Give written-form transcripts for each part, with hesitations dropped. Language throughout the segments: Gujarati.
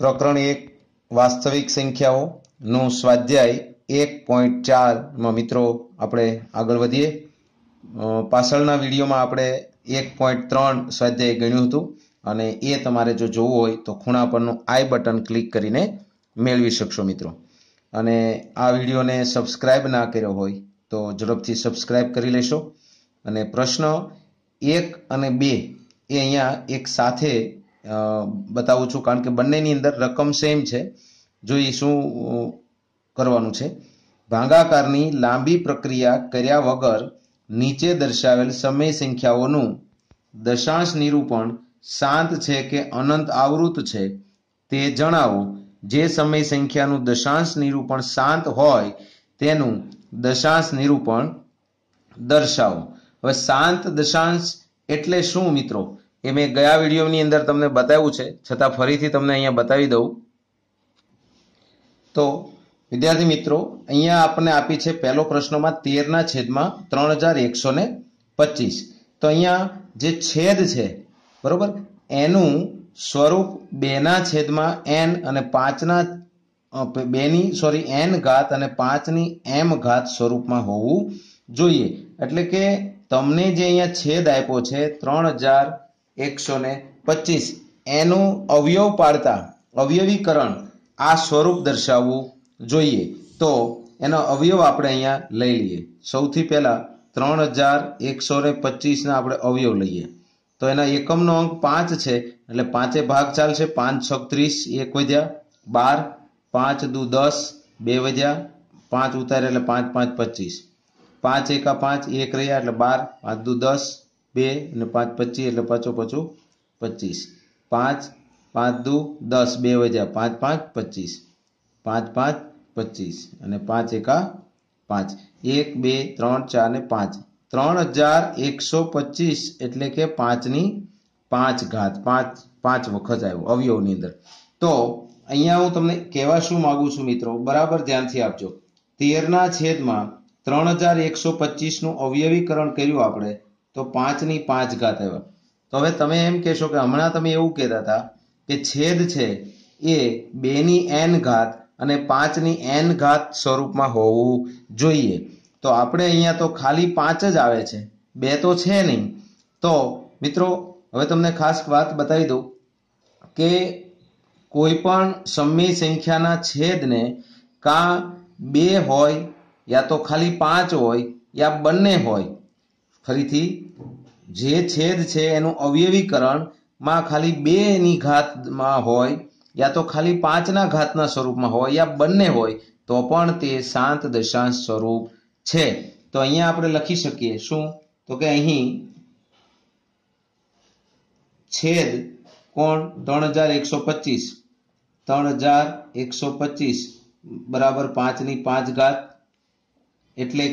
પ્રકરણ 1 વાસ્તવિક સંખ્યાઓનું સ્વાધ્યાય 1.4 માં મિત્રો આપણે આગળ વધીએ। પાછળના વિડીયોમાં આપણે 1.3 સ્વાધ્યાય ગણ્યું હતું અને એ તમારે જો જોવું હોય તો ખૂણા પરનું આઈ બટન ક્લિક કરીને મેળવી શકશો મિત્રો। અને આ વિડીયોને સબસ્ક્રાઇબ ના કર્યો હોય તો ઝડપથી સબસ્ક્રાઇબ કરી લેશો। અને પ્રશ્ન 1 અને 2 એ અહીંયા એક સાથે बतावुं छुं कारण के बंनेनी अंदर रकम सेम छे। जो ई शुं करवानुं छे, भागाकारनी लांबी प्रक्रिया कर्या वगर नीचे दर्शावेल समय संख्याओनुं दशांश निरूपण शांत छे के अनंत आवृत छे ते जणावो। जे समय संख्यानुं दशांश निरूपण शांत होय तेनुं दशांश निरूपण दर्शावो। हवे शांत दशांश एटले शुं मित्रों? ए मैं गया विडियोनी अंदर तमने बताव्युं छे, छतां फरीथी तमने अहींया बतावी दઉં। तो विद्यार्थी मित्रों, अहींया आपने आपी छे पहेलो प्रश्नमां 13/3125। तो अहींया जे छेद छे बरोबर एनुं स्वरूप 2/n અને 5 n घात અને 5 m घात स्वरूपमां होवुं जोईए। एटले के तमने जे अहींया छेद आप्यो छे 3125 एनु अवयव पाड़ता अवयवीकरण आ स्वरूप दर्शावવું જોઈએ। तो एनो अवयव આપણે અહીંયા લઈ લઈએ। સૌથી પહેલા 3125 ના આપણે અવયવ લઈએ તો એના એકમનો અંક 5 છે એટલે 5 ભાગ ચાલશે। 5 6 30 1 વધ્યા 12 5 2 10 2 વધ્યા 5 ઉતારે એટલે 5 5 25 5 1 5 1 રહ્યા એટલે 12 5 2 10 2 અને 5 25 એટલે 5 5 25 5 5 2 10 2 વધ્યા 5 5 25 5 5 25 અને 5 1 5 1 2 3 4 ને 5 3125 એટલે કે 5 ની 5 ઘાત 5 વખત આવ્યો અવયવની અંદર। તો અહીંયા હું તમને કહેવા શું માંગુ છું મિત્રો, બરાબર ધ્યાનથી આપજો। 13 ના છેદમાં 3125 નું અવયવીકરણ કર્યું આપણે तो 5 ની 5 घात आव्या। तो हवे तमे एम कहेशो के हमणां तमे एवुं कहेता हता के छेद छे ए 2 ની n घात અને 5 ની n घात स्वरूपमां होवुं जोईए। तो आपणे अहींया तो खाली 5 ज आवे छे, 2 तो छे नहीं। तो मित्रों हवे तमने खास वात बतावी दઉં के कोईपण समय संख्याना छेदने कां 2 होय या तो खाली 5 होय या बंने होय। फरीथी जे छेद छे एनुं अवयवीकरण मां खाली 2 नी घात मां होय या तो खाली 5 ना घातना स्वरूपमां होय या बंने होय तो पण ते शांत दशांश स्वरूप छे। तो अहींया आपणे लखी शकीए शुं तो के અહીં छेद कोण 3125 बराबर 5 ની 5 घात એટલે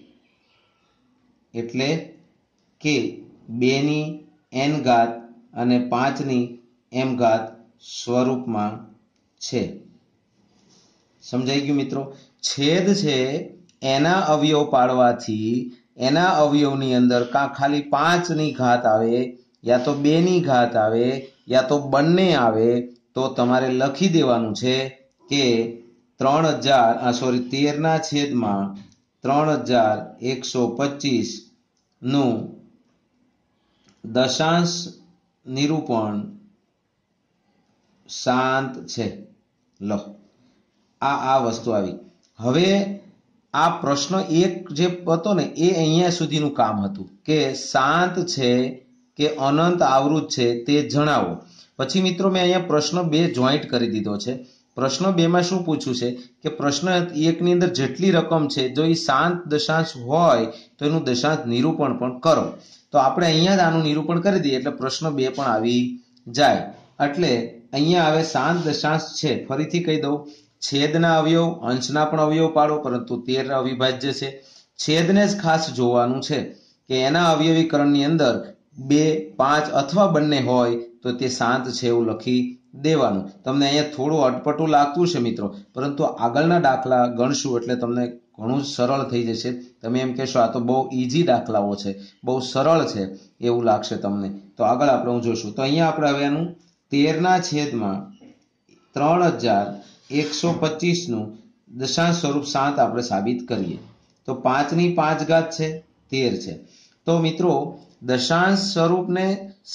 કે 2 ની n घात અને 5 ની m घात स्वरूपमां छे। समझाई गयुं मित्रों? छेद छे एना अवयव पाडवाथी एना अवयवनी अंदर कां खाली 5 नी घात आवे या तो 2 नी घात आवे या तो बंने आवे तो तमारे लखी देवानुं छे के 13 ना छेदमां 3125 નું दशांश निरूपण शांत छे। लो आ वस्तु आवी। हवे आ प्रश्न 1 जे हतो ने ए अहींया सुधीनुं काम हतुं के शांत छे के अनंत आवृत छे ते जणावो। पछी मित्रों मैं अहींया प्रश्न 2 जॉइंट करी दीधो छे। प्रश्न 2 में शुं पूछ्युं छे के प्रश्न 1 नी अंदर जेटली रकम छे जो ई शांत दशांश होय तो एनुं दशांश निरूपण पण करो। तो आपणे अहींया ज आनुं निरूपण करी दीए એટલે प्रश्न 2 पण आवी जाय। એટલે अहींया हवे शांत दशांश छे। फरीथी कही दઉં, छेदना अवयव अंशना पण अवयव पाडो परंतु 13 अविभाज्य छे। छेदने ज खास जोवानुं छे के एना अवयवीकरणनी अंदर 2 5 अथवा बंने होय तो ते शांत छे एवुं लखी देवानुं। तमने अहींया थोडું अटपटું लागતું છે મિત્રો, પરંતુ આગળના દાખલા ગણશું એટલે તમને ઘણું સરળ થઈ જશે। તમે એમ કહેશો આ તો બહુ ઈઝી દાખલાઓ છે, બહુ સરળ છે એવું लागશે તમને। તો આગળ આપણે જોઈશું। તો અહીંયા આપણે હવે આનું 13 ના છેદમાં 3125 નું દશાંશ સ્વરૂપ 7 આપણે સાબિત કરીએ તો 5 ની 5 ઘાત છે 13 છે। તો મિત્રો દશાંશ સ્વરૂપને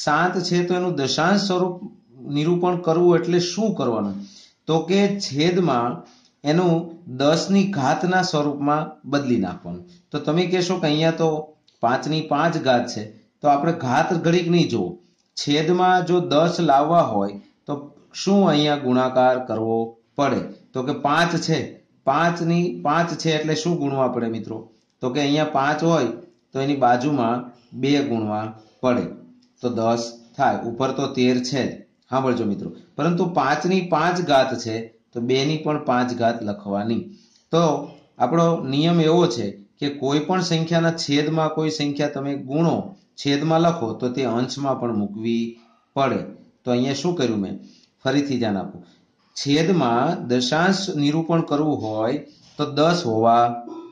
7 છે તો એનું દશાંશ સ્વરૂપ નિરૂપણ કરવું એટલે શું કરવાનું તો કે છેદમાં એનું 10 ની ઘાતના સ્વરૂપમાં બદલી નાખવાનું। તો તમે કહેશો કે અહીંયા તો 5 ની 5 ઘાત છે તો આપણે ઘાત ઘડીક નહીં જોવો, છેદમાં જો 10 લાવવા હોય તો શું અહીંયા ગુણાકાર કરવો પડે તો કે 5 છે, 5 ની 5 છે એટલે શું ગુણવા પડે મિત્રો તો કે અહીંયા 5 હોય તો એની બાજુમાં 2 ગુણવા પડે તો 10 થાય। ઉપર તો 13 છે જ, સાંભળજો મિત્રો, પરંતુ 5 ની 5 ઘાત છે તો 2 ની પણ 5 ઘાત લખવાની। તો આપણો નિયમ એવો છે કે કોઈ પણ સંખ્યાના છેદમાં કોઈ સંખ્યા તમે ગુણો, છેદમાં લખો તો તે અંશમાં પણ મૂકવી પડે। તો અહીંયા શું કર્યું મેં, ફરીથી ધ્યાન આપો, છેદમાં દશાંશ નિરૂપણ કરવું હોય તો 10 હોવા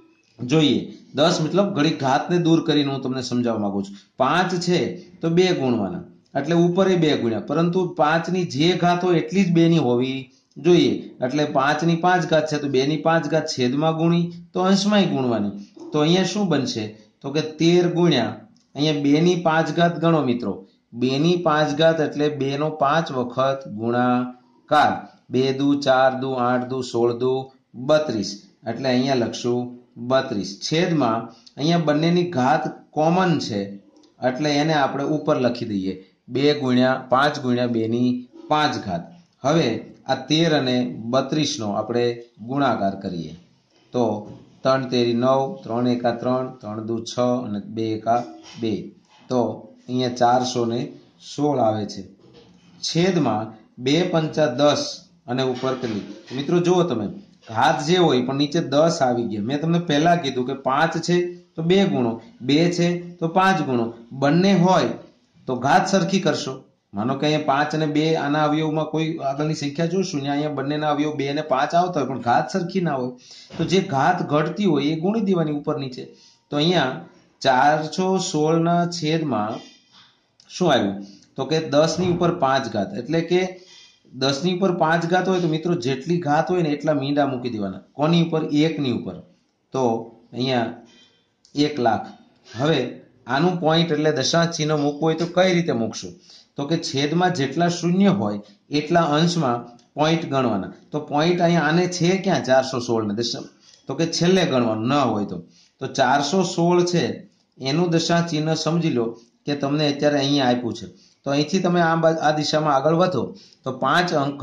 જોઈએ। 10 મતલબ ઘડી ઘાતને દૂર કરીને હું તમને સમજાવવા માંગુ છું। 5 છે તો 2 ગુણવાના એટલે ઉપરે 2 ગુણ્યા, પરંતુ 5 ની જે ઘાત હોય એટલી જ 2 ની હોવી જોઈએ। એટલે 5 ની 5 ઘાત છે તો 2 ની 5 ઘાત છેદમાં ગુણી તો અંશમાં ગુણવાની। તો અહીંયા શું બનશે તો કે 13 ગુણ્યા અહીંયા 2 ની 5 ઘાત ગણો મિત્રો, 2 ની 5 ઘાત એટલે 2 નો 5 વખત ગુણાકાર, 2 દુ 4 દુ 8 દુ 16 દુ 32 એટલે અહીંયા લખશું 32 છેદમાં અહીંયા બંનેની ઘાત કોમન છે એટલે એને આપણે ઉપર લખી દઈએ 2 ગુણ્યા 5 ગુણ્યા 2 ની 5 ઘાત। હવે આ 13 અને 32 નો આપણે ગુણાકાર કરીએ તો 3 તેરી 9, 3 એકા 3, 3 દુ 6 અને 2 એકા 2 તો અહીંયા 416 આવે છે। છેદમાં 2 પંચા 10 અને ઉપર કરી મિત્રો જુઓ તમે ઘાત જે હોય પણ નીચે 10 આવી ગયા। મેં તમને પહેલા કીધું કે 5 છે તો 2 ગુણો, 2 છે તો 5 ગુણો, બંને હોય તો ઘાત સરખી કરશો। માનો કે અહીંયા 5 અને 2 આના અવયવમાં કોઈ આગળની સંખ્યા જોશું ને અહીંયા બંનેના અવયવ 2 અને 5 આવતા હોય પણ ઘાત સરખી ના હોય તો જે ઘાત ઘટતી હોય એ ગુણી દેવાની ઉપર નીચે। તો અહીંયા 416 ના છેદમાં શું આવ્યું તો કે 10 ની ઉપર 5 ઘાત એટલે કે 10 ની ઉપર 5 ઘાત હોય તો મિત્રો જેટલી ઘાત હોય ને એટલા મીંડા મૂકી દેવાના। કોની ઉપર? 1 ની ઉપર। તો અહીંયા 1 લાખ। હવે આનું પોઈન્ટ એટલે દશાંશ ચિહ્ન મૂકવું હોય તો કઈ રીતે મૂકશું તો કે છેદમાં જેટલા શૂન્ય હોય એટલા અંશમાં પોઈન્ટ ગણવાના। તો પોઈન્ટ અહીંયા આને છે ક્યાં 416 ને તો કે છેલ્લે ગણવાનું ન હોય તો 416 છે એનું દશાંશ ચિહ્ન સમજી લો કે તમને અત્યારે અહીંયા આપ્યું છે તો અહીંથી તમે આ દિશામાં આગળ વધો તો 5 અંક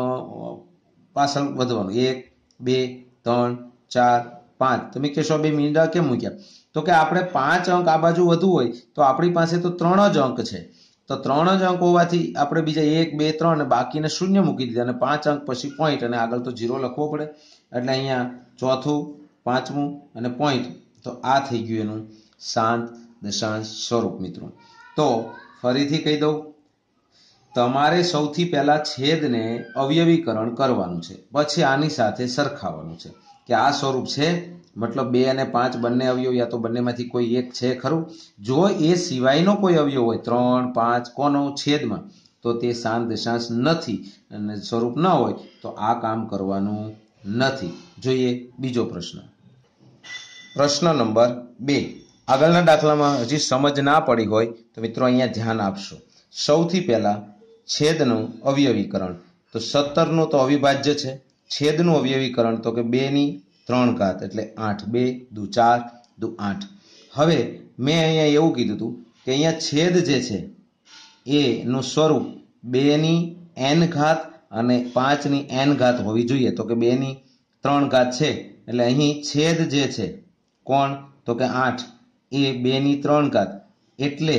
પાછળ વધવાનું 1 2 3 4 5। તમે કહેશો બે મીંડા કેમ મૂક્યા તો કે આપણે 5 અંક આ બાજુ વધુ હોય તો આપણી પાસે તો 3 જ અંક છે તો 3 જ અંક હોવાથી આપણે બીજા 1 2 3 અને બાકીને શૂન્ય મૂકી દીધા અને 5 અંક પછી પોઈન્ટ અને આગળ તો 0 લખવો પડે એટલે અહીંયા ચોથું, પાંચમું અને પોઈન્ટ તો આ થઈ ગયું એનું શાંત દશાંશ સ્વરૂપ મિત્રો। તો ફરીથી કહી દઉં, તમારે સૌથી પહેલા છેદને અવયવીકરણ કરવાનું છે, પછી આની સાથે સરખાવવાનું છે કે આ સ્વરૂપ છે મતલબ 2 અને 5 બંને અવયવ યા તો બંનેમાંથી કોઈ એક છે ખરું। જો એ સિવાયનો કોઈ અવયવ હોય 3 5 કોનો છેદમાં તો તે શાંત દશાંશ નથી અને સ્વરૂપ ન હોય તો આ કામ કરવાનું નથી। જોઈએ બીજો પ્રશ્ન, પ્રશ્ન નંબર 2। આગળના દાખલામાં હજી સમજ ના પડી હોય તો મિત્રો અહીંયા ધ્યાન આપશો। સૌથી પહેલા છેદનું અવયવીકરણ તો 17 નું તો અવિભાજ્ય છે, છેદનું અવયવીકરણ તો કે 2 ની 3 ઘાત એટલે 8, 2 દુ 4 દુ 8। હવે મેં અહીંયા એવું કીધું હતું કે અહીંયા છેદ જે છે એનું સ્વરૂપ 2 ની n ઘાત અને 5 ની n ઘાત હોવી જોઈએ તો કે 2 ની 3 ઘાત છે એટલે અહીં છેદ જે છે કોણ તો કે 8 એ 2 ની 3 ઘાત એટલે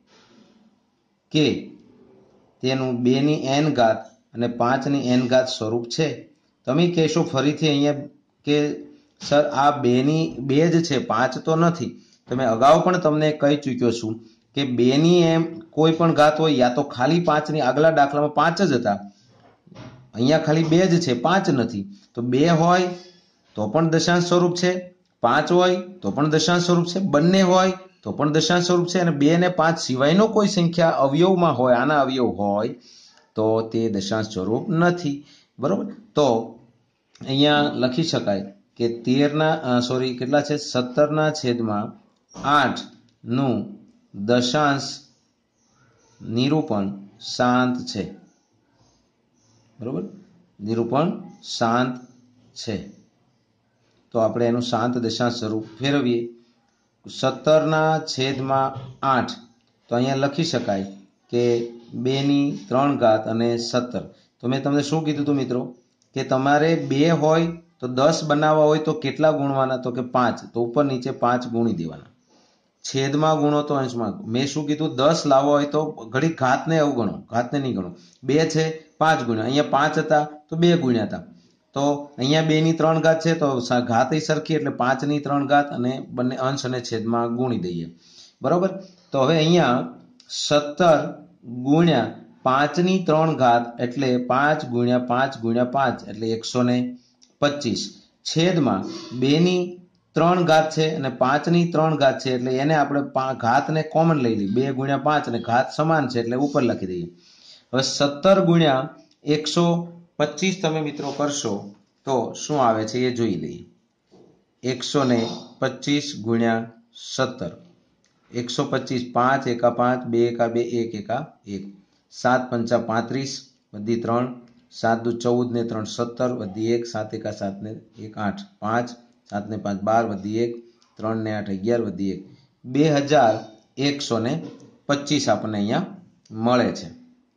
કે તેનું 2 ની n ઘાત અને 5 ની n ઘાત સ્વરૂપ છે। તમે કહેશો ફરીથી અહીંયા કે સર આ 2 ની 2 જ છે 5 તો નથી। તમે અગાઉ પણ તમને કહી ચૂક્યો છું કે 2 ની એમ કોઈ પણ ઘાત હોય યા તો ખાલી 5 ની, આગલા દાખલામાં 5 જ હતા, અહીંયા ખાલી 2 જ છે 5 નથી। તો 2 હોય તો પણ દશાંશ સ્વરૂપ છે, 5 હોય તો પણ દશાંશ સ્વરૂપ છે, બંને હોય તો પણ દશાંશ સ્વરૂપ છે અને 2 અને 5 સિવાયનો કોઈ સંખ્યા અવયવમાં હોય, આના અવયવ હોય તો તે દશાંશ સ્વરૂપ નથી। बराबर। तो अहींया लखी शकाय के 13 કેટલા છે 17/8 નું દશાંશ નિરૂપણ શાંત છે, બરાબર। નિરૂપણ શાંત છે તો આપણે એનું શાંત દશાંશ સ્વરૂપ ફેરવીએ। 17/8 તો અહીંયા લખી શકાય કે 2/3 અને 17। તો મેં તમને શું કીધું હતું મિત્રો કે તમારે 2 હોય તો 10 બનાવવા હોય તો કેટલા ગુણવાના, તો કે 5, તો ઉપર નીચે 5 ગુણી દેવાના। છેદમાં ગુણો તો અંશમાં। મેં શું કીધું 10 લાવવા હોય તો ઘડી ઘાતને અવગણો, ઘાતને નહીં ગણો। 2 છે 5 ગુણ્યા, અહીંયા 5 હતા તો 2 ગુણ્યા હતા, તો અહીંયા 2/3 છે તો ઘાત સરખી એટલે 5/3 અને બંને અંશ અને છેદમાં ગુણી દઈએ, બરાબર। તો હવે અહીંયા 17 ગુણ્યા 5/3 એટલે 5 ગુણ્યા 5 ગુણ્યા 5 એટલે 125 છેદમાં 2/3 છે અને 5/3 છે એટલે એને આપણે ઘાતને કોમન લઈ લઈએ, 2 ગુણ્યા 5 અને ઘાત સમાન છે એટલે ઉપર લખી દઈએ। હવે 17 ગુણ્યા 125 તમે મિત્રો કરશો તો શું આવે છે એ જોઈ લઈએ। 125 ગુણ્યા 17, 125, 5 એકા 5, 2 એકા 2, 1 એકા 1, 7 પંચા 35 વધી 3, 7 દુ 14 ને 3 17 વધી 1, 7 એકા 7 ને 1 8, 5 7 ને 5 12 વધી 1, 3 ને 8 11 વધી 1, 2125 આપણને અહીંયા મળે છે।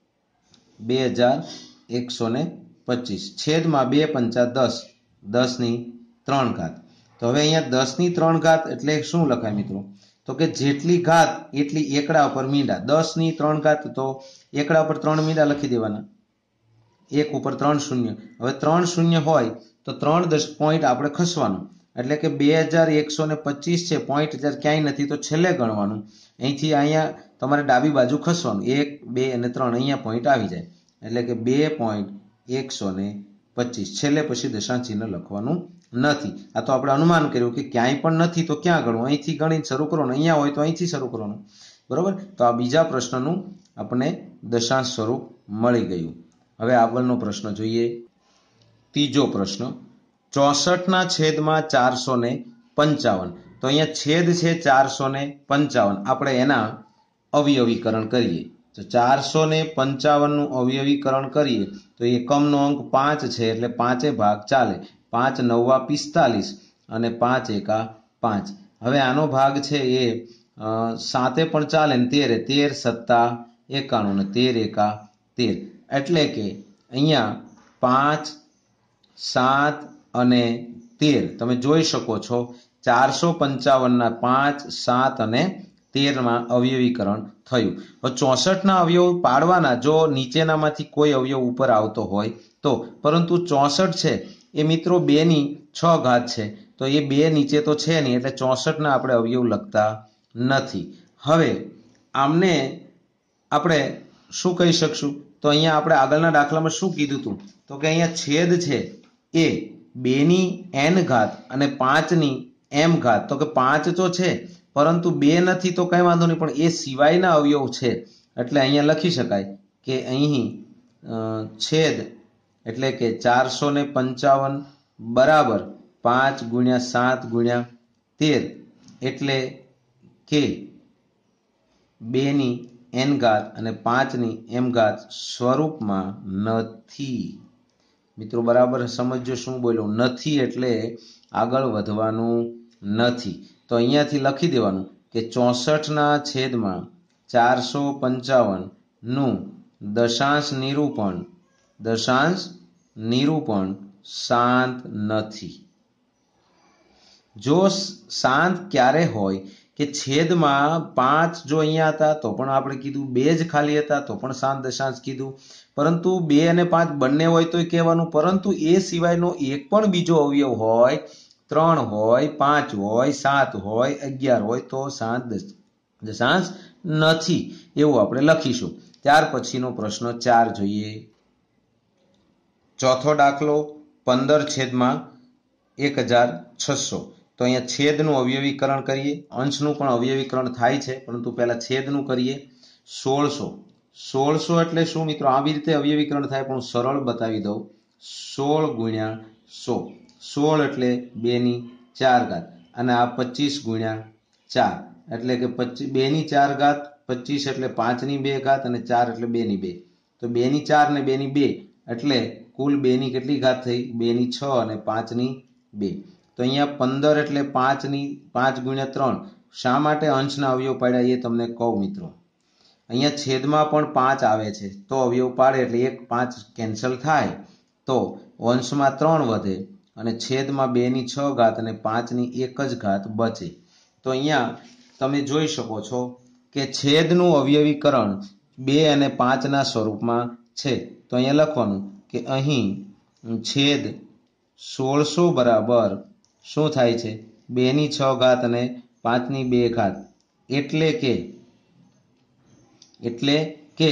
2125 છેદમાં 2 પંચા 10, 10/3। તો હવે અહીંયા 10/3 એટલે શું લખાય મિત્રો, તો કે જેટલી ઘાત એટલી એકડા ઉપર મીંડા। 10/3 તો એકડા ઉપર 3 મીંડા લખી દેવાના, 1 ઉપર 3 શૂન્ય। હવે 3 શૂન્ય હોય તો 3 પોઈન્ટ આપણે ખસવાનું, એટલે કે 2125 છે, પોઈન્ટ ક્યાંય નથી તો છેલ્લે ગણવાનું। અહીંથી અહીંયા તમારે ડાબી બાજુ ખસવાનું, 1 2 અને 3 અહીંયા પોઈન્ટ આવી જાય, એટલે કે 2.125 છેલ્લે પછી દશાંશ ચિહ્ન લખવાનું નથી। આ તો આપણે અનુમાન કર્યું કે ક્યાંય પણ નથી તો ક્યાં ગણવું, અહીંથી ગણીને શરૂ કરવાનું, અહીંયા હોય તો અહીંથી શરૂ કરવાનું, બરોબર। તો આ બીજા પ્રશ્નનું આપણે દશાંશ સ્વરૂપ મળી ગયું। હવે આગળનો પ્રશ્ન જોઈએ, ત્રીજો પ્રશ્ન, 64/455। તો અહીંયા છેદ છે 455, આપણે એના અવયવીકરણ કરીએ તો 455 નું અવયવીકરણ કરીએ તો એકમનો અંક 5 છે એટલે 5 ભાગ ચાલે, 5 9 45 અને 5 એકા 5। હવે આનો ભાગ છે એ 7 પણ ચાલે ને 13 સત્તા 91 ને 13 એકા 13, એટલે કે અહીંયા 5 7 અને 13 તમે જોઈ શકો છો 455 5 7 અને 13 માં અવયવીકરણ થયું। હવે 64 ના અવયવ પાડવાના, જો નીચેનામાંથી કોઈ અવયવ ઉપર આવતો હોય તો, પરંતુ 64 છે એ મિત્રો 2/6 છે તો એ 2 નીચે તો છે નહીં એટલે 64 ના આપણે અવયવ લખતા નથી। હવે આમને આપણે શું કહી શકશું, તો અહીંયા આપણે આગળના દાખલામાં શું કીધું હતું, તો કે અહીંયા છેદ છે એ 2/n અને 5/m, તો કે 5 તો છે પરંતુ 2 નથી તો કઈ વાંધો નહીં, પણ એ સિવાયના અવયવ છે એટલે અહીંયા લખી શકાય કે અહીં છેદ એટલે કે 455 બરાબર 5 ગુણ્યા 7 ગુણ્યા 13 એટલે કે 2/n અને 5/m સ્વરૂપમાં નથી। મિત્રો બરાબર સમજો શું બોલ્યો, નથી એટલે આગળ વધવાનું નથી। તો અહીંયાથી લખી દેવાનું કે 64/455 નું દશાંશ નિરૂપણ શાંત નથી। જો શાંત ક્યારે હોય કે છેદમાં 5 જો અહીંયા હતા તો પણ આપણે કીધું, 2 જ ખાલી હતા તો પણ શાંત દશાંશ કીધું, પરંતુ 2 અને 5 બંને હોય તો કહેવાનું, પરંતુ એ સિવાયનો એક પણ બીજો અવયવ હોય, 3 હોય 5 હોય 7 હોય 11 હોય તો શાંત દશાંશ નથી, એવું આપણે લખીશું। ત્યાર પછીનો પ્રશ્ન 4 જોઈએ, ચોથો દાખલો 15/1600। તો અહીંયા છેદનું અવયવીકરણ કરીએ, અંશનું પણ અવયવીકરણ થાય છે પરંતુ પહેલા છેદનું કરીએ। 1600 એટલે શું મિત્રો, આવી રીતે અવયવીકરણ થાય પણ સરળ બતાવી દઉં। 16 ગુણ્યા 100, 16 એટલે 2 ની 4 ઘાત, અને આ 25 ગુણ્યા 4 એટલે કે 2 ની 4 ઘાત, 25 એટલે 5 ની 2 ઘાત, અને 4 એટલે 2 ની 2, તો 2 ની 4 ને 2 ની 2 એટલે કુલ 2 ની કેટલી ઘાત થઈ? 2 ની 6 અને 5 ની 2. તો અહીંયા 15 એટલે 5 ગુણ્યા 3. શા માટે અંશના અવયવ પાડ્યા એ તમને કહું મિત્રો. અહીંયા છેદમાં પણ 5 આવે છે, તો અવયવ પાડે એટલે 1 5 કેન્સલ થાય, તો અંશમાં 3 વધે અને છેદમાં 2 ની 6 ઘાત અને 5 ની 1 જ ઘાત બચે. તો અહીંયા તમે જોઈ શકો છો કે છેદનું અવયવીકરણ 2 અને 5 ના સ્વરૂપમાં છે. તો અહીંયા લખવાનું કે અહીં છેદ 1600 બરાબર શું થાય છે? 2 ની 6 ઘાત અને 5 ની 2 ઘાત, એટલે કે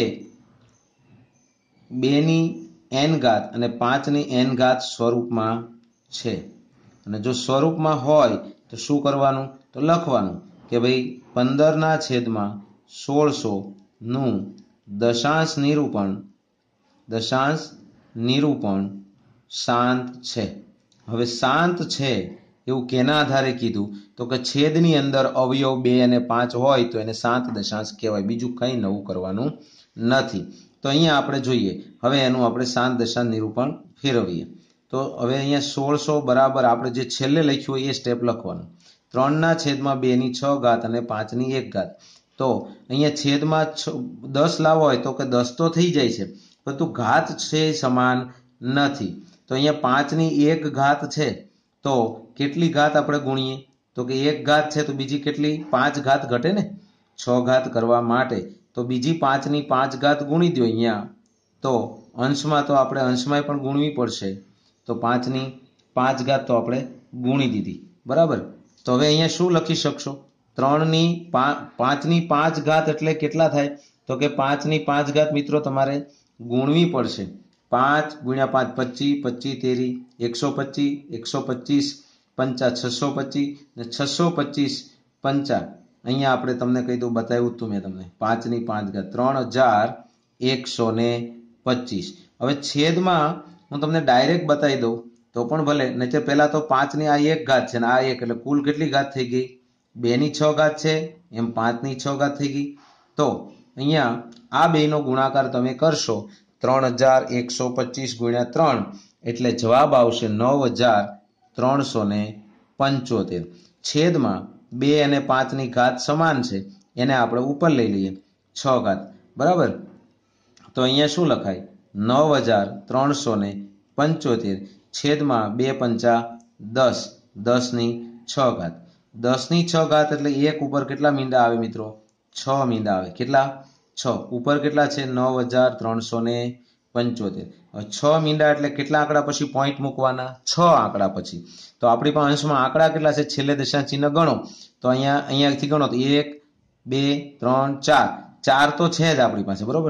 2 ની n ઘાત અને 5 ની n ઘાત સ્વરૂપમાં છે. અને જો સ્વરૂપમાં હોય તો શું કરવાનું? તો લખવાનું કે ભાઈ 15 ના છેદમાં 1600 નું દશાંશ નિરૂપણ શાંત છે. હવે શાંત છે એવું કેના આધારે કીધું? તો કે છેદની અંદર અવયવ 2 અને 5 હોય તો એને શાંત દશાંશ કહેવાય, બીજું કંઈ નવું કરવાનું નથી. તો અહીંયા આપણે જોઈએ, હવે એનું આપણે શાંત દશાંશ નિરૂપણ ફેરવીએ. તો હવે અહીંયા 1600 બરાબર આપણે જે છેલ્લે લખ્યું હોય એ સ્ટેપ લખવાનું. 3 ના છેદમાં 2 ની 6 ઘાત અને 5 ની 1 ઘાત. તો અહીંયા છેદમાં 10 લાવો હોય તો કે 10 તો થઈ જાય છે, પરંતુ ઘાત છે સમાન નથી. તો અહીંયા 5 ની 1 ઘાત છે, તો કેટલી ઘાત આપણે ગુણીએ? તો કે 1 ઘાત છે તો બીજી કેટલી? 5 ઘાત ઘટે ને, 6 ઘાત કરવા માટે. તો બીજી 5 ની 5 ઘાત ગુણી દો અહીંયા. તો અંશમાં તો આપણે અંશમાં પણ ગુણવી પડશે. તો 5 ની 5 ઘાત તો આપણે ગુણી દીધી, બરાબર. તો હવે અહીંયા શું લખી શકશો? 5 ની 5 ઘાત એટલે કેટલા થાય? તો કે 5 ની 5 ઘાત મિત્રો તમારે ગુણવી પડશે. 5 ગુણ્યા 5 25, 25 તેરી 125, 125 પંચા 625 ને 625 પંચા. અહીંયા આપણે તમને કહી દઉં, બતાવ્યું હતું મેં તમને. 5 ની 5 ઘાત 3125. હવે છેદમાં હું તમને ડાયરેક્ટ બતાવી દઉં તો પણ ભલે, નહીંતર પહેલા તો 5 ની આ 1 ઘાત છે ને આ 1, એટલે કુલ કેટલી ઘાત થઈ ગઈ? 2 ની 6 ઘાત છે, એમ 5 ની 6 ઘાત થઈ ગઈ. તો અહીંયા આ બેનો ગુણાકાર તમે કરશો 3125 ગુણ્યા 3 એટલે જવાબ આવશે 9375. છેદમાં 2 અને 5 ની ઘાત સમાન છે, એને આપણે ઉપર લઈ લઈએ 6 ઘાત, બરાબર. તો અહીંયા શું લખાય? 9375 છેદમાં 2 પંચા 10, 10 ની 6 ઘાત. 10 ની 6 ઘાત એટલે 1 ઉપર કેટલા મીંડા આવે મિત્રો? 6 મીંડા આવે. કેટલા? 6. ઉપર કેટલા છે? 9375. 6 મીંડા એટલે કેટલા આંકડા પછી પોઈન્ટ મૂકવાના? 6 આંકડા પછી. તો આપણી પાસે અંશમાં આંકડા કેટલા છે? છેલ્લે દશાંશ ચિહ્ન ગણો તો અહીંયાથી ગણો તો 1 2 3 4, 4 તો છે જ આપણી પાસે, બરોબર.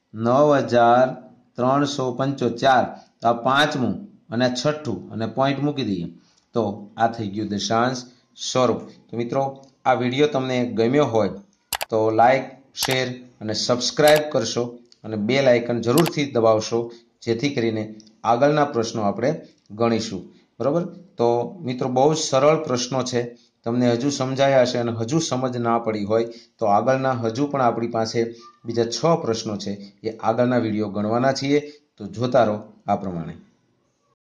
9375. તો આ પાંચમું અને આ છઠ્ઠું અને પોઈન્ટ મૂકી દઈએ તો આ થઈ ગયું દશાંશ સ્વરૂપ. તો મિત્રો, આ વિડીયો તમને ગમ્યો હોય તો લાઈક, શેર અને સબસ્ક્રાઇબ કરશો અને બેલ આઇકન જરૂરથી દબાવશો, જેથી કરીને આગળના પ્રશ્નો આપણે ગણીશું, બરોબર. તો મિત્રો, બહુ જ સરળ પ્રશ્નો છે. તમને હજુ સમજાયા હશે અને હજુ સમજ ના પડી હોય તો આગળના હજુ પણ આપણી પાસે બીજા 6 પ્રશ્નો છે, એ આગળના વિડીયો ગણવાના છીએ. તો જોતા રહો આ પ્રમાણે.